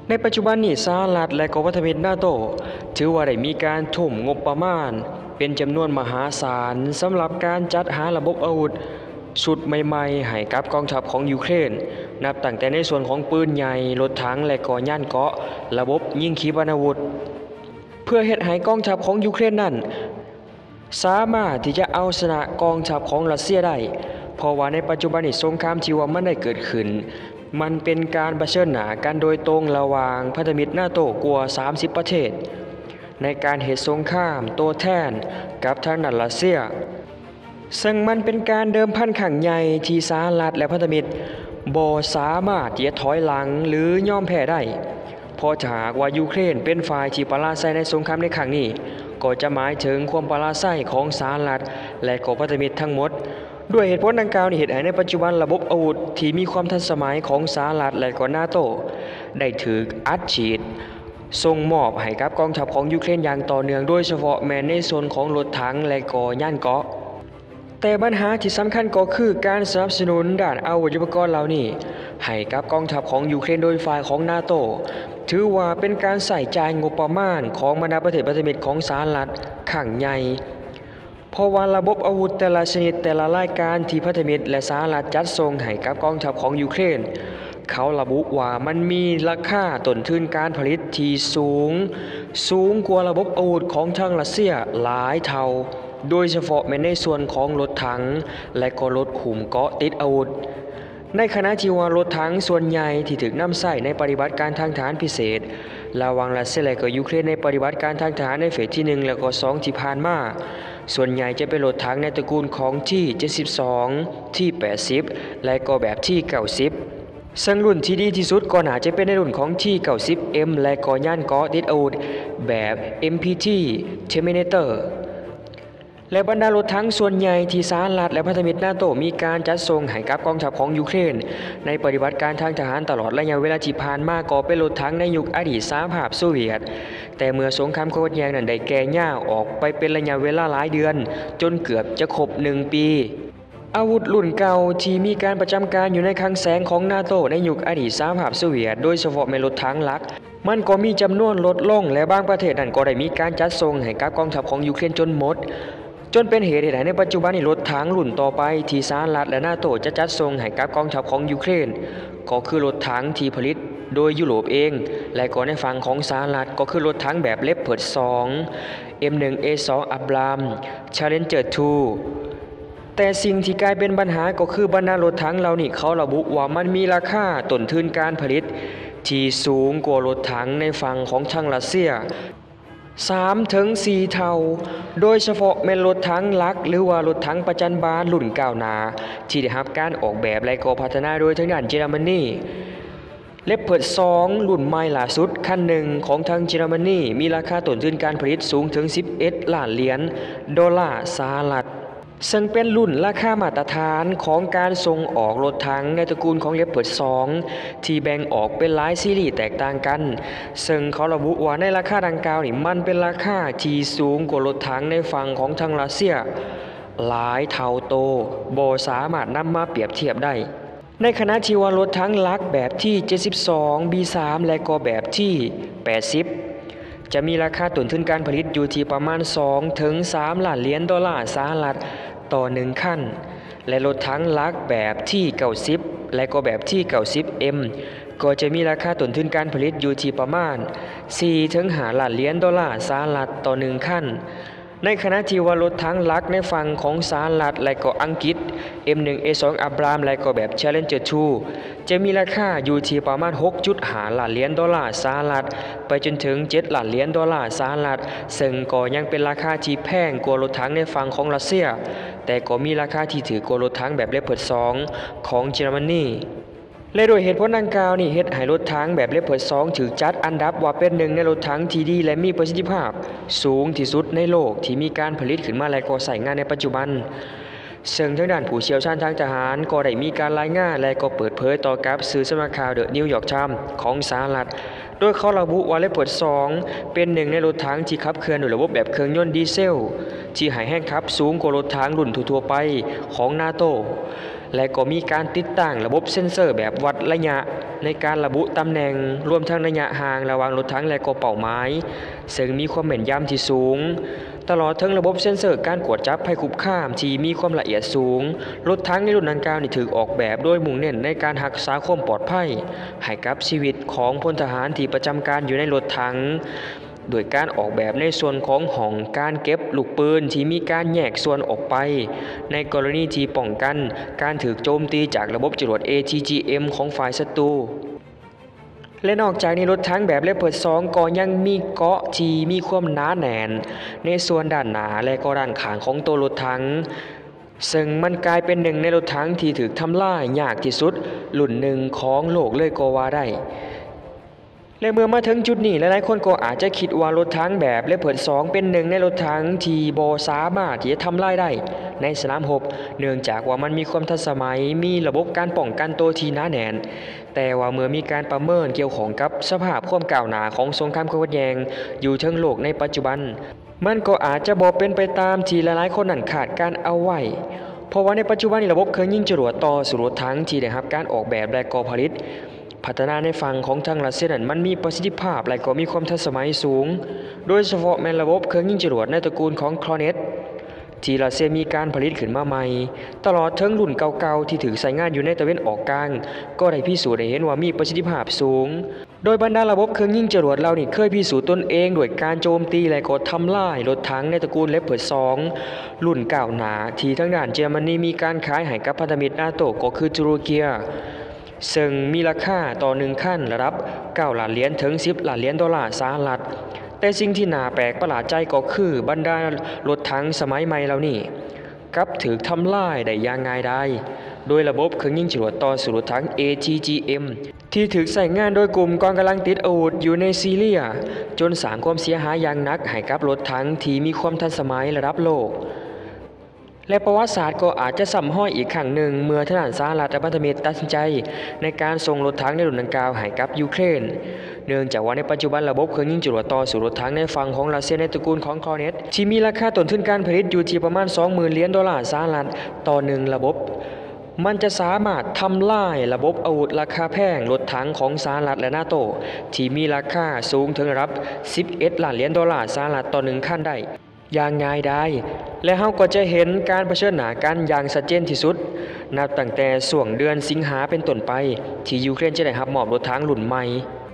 ในปัจจุบันนี้สหรัฐและก็พันธมิตรนาโตถือว่าได้มีการทุ่มงบประมาณเป็นจำนวนมหาศาลสำหรับการจัดหาระบบอาวุธชุดใหม่ๆให้กับกองทัพของยูเครนนับตั้งแต่ในส่วนของปืนใหญ่รถถังและก็ย่านเกราะระบบยิงขีปนาวุธเพื่อเฮ็ดให้กองทัพของยูเครนนั้นสามารถที่จะเอาชนะกองทัพของรัสเซียได้เพราะว่าในปัจจุบันนี้สงครามที่ว่ามันได้เกิดขึ้นมันเป็นการเผชิญหน้ากันโดยตรงระหว่างพันธมิตรนาโตกว่า30ประเทศในการเหตุสงครามโต้แทนกับทางด้านรัสเซียซึ่งมันเป็นการเดิมพันครั้งใหญ่ที่สหรัฐและพันธมิตรบ่สามารถที่จะถอยหลังหรือยอมแพ้ได้เพราะถ้าหากว่ายูเครนเป็นฝ่ายที่ปราศัยในสงครามในครั้งนี้ก็จะหมายถึงความปราศัยของสหรัฐและก็พันธมิตรทั้งหมดด้วยเหตุผลดังกล่าวนี้เหตุให้ในปัจจุบันระบบอาวุธที่มีความทันสมัยของสหรัฐและก็นาโตได้ถูกอัดฉีดส่งมอบให้กับกองทัพของยูเครนอย่างต่อเนื่องโดยเฉพาะแม้ในส่วนของรถถังและก็ย่านเกราะแต่ปัญหาที่สำคัญก็คือการสนับสนุนด้านอาวุธยุทโธปกรณ์เหล่านี้ให้กับกองทัพของยูเครนโดยฝ่ายของนาโตถือว่าเป็นการใส่จ่ายงบประมาณของบรรดาประเทศพันธมิตรของสหรัฐครั้งใหญ่เพราะว่าระบบอาวุธแต่ละชนิดแต่ละรายการที่พันธมิตรและสหรัฐจัดส่งให้กับกองทัพของยูเครนเขาระบุว่ามันมีราคาต้นทุนการผลิตที่สูงกว่าระบบอาวุธของทางรัสเซียหลายเท่าโดยเฉพาะในส่วนของรถถังและก็รถขุมเกราะติดอาวุธในขณะที่ว่ารถถังส่วนใหญ่ที่ถูกนำใช้ในปฏิบัติการทางทหารพิเศษระหว่างรัสเซียและก็ยูเครนในปฏิบัติการทางทหารในเฟสที่1และก็2ที่ผ่านมาส่วนใหญ่จะเป็นรถถังในตระกูลของที่72ที่80และก็แบบที่90ซึ่งรุ่นที่ดีที่สุดก็น่าจะเป็นในรุ่นของที่ 90M และก็ย่านเกราะติดอาวุธแบบ MPT Terminator และบรรดารถถังส่วนใหญ่ที่สหรัฐและพันธมิตรนาโตมีการจัดส่งให้กับกองทัพของยูเครนในปฏิบัติการทางทหารตลอดระยะเวลาที่ผ่านมาก็เป็นรถถังในยุคอดีตสหภาพโซเวียตแต่เมื่อสงครามขัดแย้งนั้นได้แก่ยาวออกไปเป็นระยะเวลาหลายเดือนจนเกือบจะครบ1 ปีอาวุธรุ่นเก่าที่มีการประจำการอยู่ในคลังแสงของนาโตในยุคอดีตสหภาพโซเวียตโดยเฉพาะในรถถังหลักมันก็มีจำนวนลดลงและบางประเทศนั้นก็ได้มีการจัดส่งให้กับกองทัพของยูเครนจนหมดจนเป็นเหตุให้ในปัจจุบันนี้รถถังรุ่นต่อไปที่สหรัฐและนาโตจะจัดส่งให้กับกองทัพของยูเครนก็คือรถถังที่ผลิตโดยยุโรปเองและก็ในฝั่งของสหรัฐก็คือรถถังแบบเลปเพิร์ด2 M1A2 Abrams Challenger 2แต่สิ่งที่กลายเป็นปัญหาก็คือบรรดารถถังเหล่านี้เขาระบุว่ามันมีราคาต้นทุนการผลิตที่สูงกว่ารถถังในฝั่งของทางรัสเซีย3-4 เท่าโดยเฉพาะแม่นรถถังหลักหรือว่ารถถังประจันบานรุ่นก้าวหน้าที่ได้รับการออกแบบและก็พัฒนาโดยทางด้านเยอรมนีเลปเพิร์ด2รุ่นใหม่ล่าสุดคันหนึ่งของทางเยอรมนีมีราคาต้นทุนการผลิตสูงถึง11 ล้านเหรียญดอลลาร์สหรัฐซึ่งเป็นรุ่นราคามาตรฐานของการส่งออกรถถังในตระกูลของเลปเพิร์ด2ที่แบ่งออกเป็นหลายซีรีส์แตกต่างกันซึ่งเขาระบุว่าในราคาดังกล่าวนี่มันเป็นราคาที่สูงกว่ารถถังในฝั่งของทางรัสเซียหลายเท่าโตบ่สามารถนำมาเปรียบเทียบได้ในขณะที่ว่ารถถังหลักแบบที่72 B3 และก็แบบที่80จะมีราคาต้นทุนการผลิตอยู่ที่ประมาณ 2-3 ล้านเหรียญดอลลาร์สหรัฐต่อ1คันและรถถังหลักแบบที่90และก็แบบที่90M ก็จะมีราคาต้นทุนการผลิตอยู่ที่ประมาณ 4-5 ล้านเหรียญดอลลาร์สหรัฐต่อ1คันในขณะที่ว่ารถถังหลักในฝั่งของสหรัฐและก็อังกฤษ M1A2 Abrams และก็แบบ Challenger 2จะมีราคาอยู่ที่ประมาณ 6.5 ล้านเหรียญดอลลาร์สหรัฐไปจนถึง7 ล้านเหรียญดอลลาร์สหรัฐซึ่งก็ยังเป็นราคาที่แพงกว่ารถถังในฝั่งของรัสเซียแต่ก็มีราคาที่ถือกว่ารถถังแบบเลปเพิร์ด2ของเยอรมนีและโดยเหตุผลดังกล่าวนี้เฮ็ดให้รถถังแบบเลปเพิร์ด2ถูกจัดอันดับว่าเป็นหนึ่งในรถถังที่ดีและมีประสิทธิภาพสูงที่สุดในโลกที่มีการผลิตขึ้นมาและก็ใช้งานในปัจจุบันซึ่งทางด้านผู้เชี่ยวชาญทางทหารก็ได้มีการรายงานและก็เปิดเผยต่อกับสื่อสำนักข่าวเดอะนิวยอร์กไทม์ของสหรัฐโดยเขาระบุว่าเลปเพิร์ด2เป็นหนึ่งในรถถังที่ขับเคลื่อนด้วยระบบแบบเครื่องยนต์ดีเซลที่ให้แรงขับสูงกว่ารถถังรุ่นทั่วไปของนาโตและก็มีการติดตั้งระบบเซ็นเซอร์แบบวัดระยะในการระบุตำแหน่งรวมทั้งระยะห่างระหว่างรถถังและก็เป้าหมายซึ่งมีความแม่นยำที่สูงตลอดทั้งระบบเซ็นเซอร์การกวดจับภัยคุกคามที่มีความละเอียดสูงรถถังในรุ่นดังกล่าวนี่ถูกออกแบบโดยมุ่งเน้นในการรักษาความปลอดภัยให้กับชีวิตของพลทหารที่ประจำการอยู่ในรถถังโดยการออกแบบในส่วนของห้องการเก็บลูกปืนที่มีการแยกส่วนออกไปในกรณีที่ป้องกันการถูกโจมตีจากระบบจรวด ATGM ของฝ่ายศัตรูและนอกจากนี้รถถังแบบเลโพาร์ด2ก็ยังมีเกราะที่มีความหนาแน่นในส่วนด้านหน้าและก็ด้านข้างของตัวรถถังซึ่งมันกลายเป็นหนึ่งในรถถังที่ถูกทำลายยากที่สุดรุ่นหนึ่งของโลกเลยก็ว่าได้และเมื่อมาถึงจุดนี้หลายๆคนก็อาจจะคิดว่ารถถังแบบเลโพาร์ด2เป็นหนึ่งในรถถังที่บ่สามารถที่จะทำลายได้ในสนามรบเนื่องจากว่ามันมีความทันสมัยมีระบบการป้องกันตัวที่หนาแน่นแต่ว่าเมื่อมีการประเมินเกี่ยวข้องกับสภาพความก้าวหน้าของสงครามขัดแย้งอยู่ทั้งโลกในปัจจุบันมันก็อาจจะบ่เป็นไปตามที่หลายๆคนนั้นคาดการเอาไว้เพราะว่าในปัจจุบันนี้ระบบเครื่องยิงจรวดต่อสู้รถถังที่ได้รับการออกแบบและก็ผลิตพัฒนาในฝั่งของทางรัสเซียนั้นมันมีประสิทธิภาพและก็มีความทันสมัยสูงโดยเฉพาะแม้ระบบเครื่องยิงจรวดในตระกูลของคลอเนตที่รัสเซียมีการผลิตขึ้นมาใหม่ตลอดทั้งรุ่นเก่าๆที่ถูกใช้งานอยู่ในตะวันออกกลางก็ได้พิสูจน์ให้เห็นว่ามีประสิทธิภาพสูงโดยบรรดาระบบเครื่องยิงจรวดเหล่านี้เคยพิสูจน์ตนเองด้วยการโจมตีและก็ทำลายรถถังในตระกูลเลโพาร์ด2รุ่นก้าวหน้าที่ทางด้านเยอรมนีมีการขายให้กับพันธมิตรนาโตก็คือตุรกีซึ่งมีราคาต่อ1คันระดับ9ล้านเหรียญถึง10ล้านเหรียญดอลลาร์สหรัฐแต่สิ่งที่น่าแปลกประหลาดใจก็คือบรรดารถถังสมัยใหม่เหล่านี้กลับถูกทำลายได้อย่างง่ายดายโดยระบบเครื่องยิงจรวดต่อสู้รถถัง ATGM ที่ถูกใช้งานโดยกลุ่มกองกำลังติดอาวุธอยู่ในซีเรียจนสร้างความเสียหายอย่างหนักให้กับรถถังที่มีความทันสมัยระดับโลกและประวัติศาสตร์ก็อาจจะซ้ำห้อยอีกครั้งหนึ่งเมื่อทหารสหรัฐและพันธมิตรตัดสินใจในการส่งรถถังในรุ่นดังกล่าวให้กับยูเครนเนื่องจากว่าในปัจจุบันระบบเครื่องยิงจรวดต่อสู้รถถังในฝั่งของรัสเซียในตระกูลของคลอเนตที่มีราคาต้นทุนการผลิตอยู่ที่ประมาณ 20,000 เหรียญดอลลาร์สหรัฐต่อ1ระบบมันจะสามารถทำลายระบบอาวุธราคาแพงรถถังของสหรัฐและนาโตที่มีราคาสูงถึงระดับ11ล้านเหรียญดอลลาร์สหรัฐต่อ1คันได้อย่างง่ายดายและเราก็จะเห็นการเผชิญหน้ากันอย่างชัดเจนที่สุดนับตั้งแต่ช่วงเดือนสิงหาเป็นต้นไปที่ยูเครนจะได้รับมอบรถถังรุ่นใหม่